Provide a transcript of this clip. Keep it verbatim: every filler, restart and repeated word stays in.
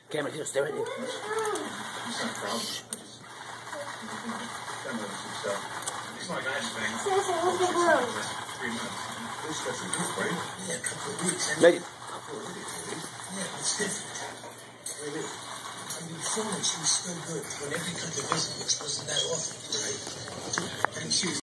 Camera, just stay right here. It's not a problem. It's like ice cream. Three months. This doesn't look great. Yeah, a couple of weeks. Ready? Yeah, it's different. Really? I mean, before she was still good. Whenever you come to visit, which wasn't that often, right? And she was